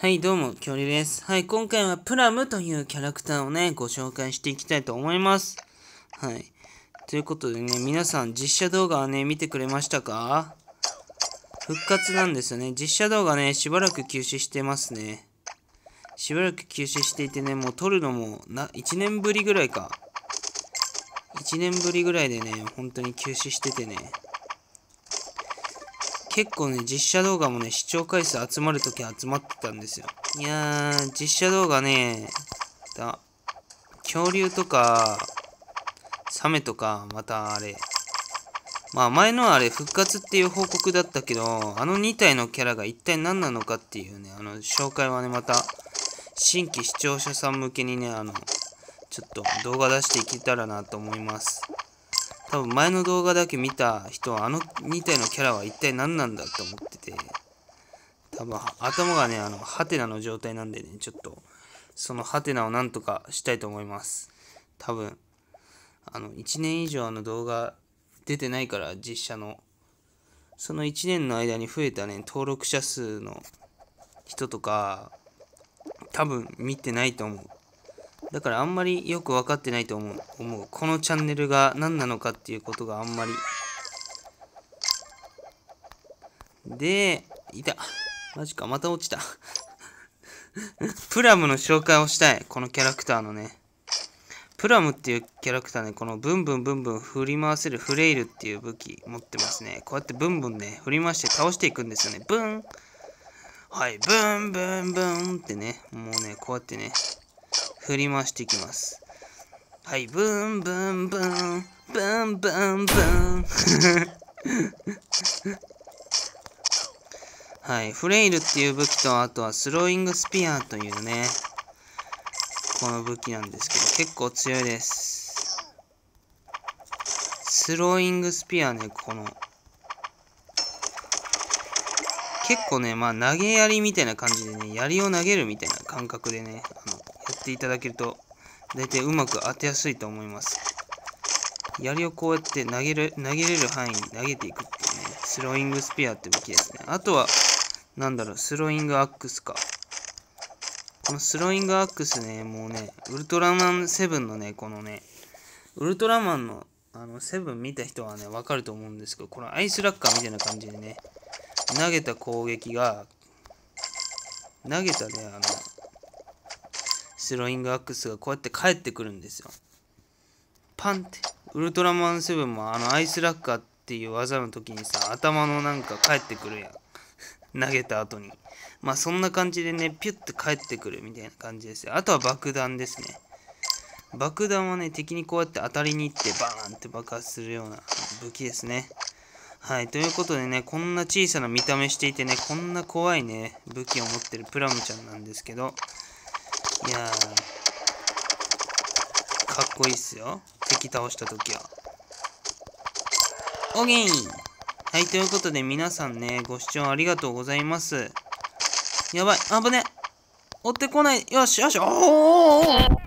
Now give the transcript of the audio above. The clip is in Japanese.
はい、どうも、恐竜です。はい、今回はプラムというキャラクターをね、ご紹介していきたいと思います。はい。ということでね、皆さん実写動画はね、見てくれましたか？復活なんですよね。実写動画ね、しばらく休止してますね。しばらく休止していてね、もう撮るのも1年ぶりぐらいか。1年ぶりぐらいでね、本当に休止しててね。結構ね、実写動画もね、視聴回数集まるとき集まってたんですよ。いやー、実写動画ね、恐竜とか、サメとか、またあれ。まあ前のはあれ復活っていう報告だったけど、あの2体のキャラが一体何なのかっていうね、紹介はね、また、新規視聴者さん向けにね、ちょっと動画出していけたらなと思います。多分前の動画だけ見た人は、あの2体のキャラは一体何なんだと思ってて、多分頭がね、ハテナの状態なんでね、ちょっと、そのハテナをなんとかしたいと思います。多分、1年以上動画出てないから、実写の。その1年の間に増えたね、登録者数の人とか、多分見てないと思う。だからあんまりよく分かってないと思う。このチャンネルが何なのかっていうことがあんまり。で、マジか、また落ちた。プラムの紹介をしたい。このキャラクターのね。プラムっていうキャラクターね、このブンブンブンブン振り回せるフレイルっていう武器持ってますね。こうやってブンブンね、振り回して倒していくんですよね。ブン！はい、ブンブンブンってね、もうね、こうやってね、振り回していきます。はい、ブンブンブン、ブンブンブン。はい、フレイルっていう武器と、あとはスローイングスピアーというね、この武器なんですけど、結構強いです。スローイングスピアーね、結構ね、まあ投げ槍みたいな感じでね、槍を投げるみたいな感覚でね、やっていただけると、大体うまく当てやすいと思います。槍をこうやって投げれる範囲に投げていくっていうね、スローイングスピアーって武器ですね。あとは、スローイングアックスか。このスローイングアックスね、もうね、ウルトラマン7のね、ウルトラマンの、7見た人はね、わかると思うんですけど、このアイスラッカーみたいな感じでね、投げた攻撃が、スローイングアックスがこうやって返ってくるんですよ。パンって。ウルトラマン7もアイスラッカーっていう技の時にさ、頭のなんか返ってくるやん。投げた後に。まあそんな感じでね、ピュッて返ってくるみたいな感じですよ。あとは爆弾ですね。爆弾はね、敵にこうやって当たりに行ってバーンって爆発するような武器ですね。はい、ということでね、こんな小さな見た目していてね、こんな怖いね、武器を持ってるプラムちゃんなんですけど、いやー、かっこいいっすよ。敵倒したときは。オーケー！はい、ということで皆さんね、ご視聴ありがとうございます。やばい、危ね！追ってこない。よしよし、おー！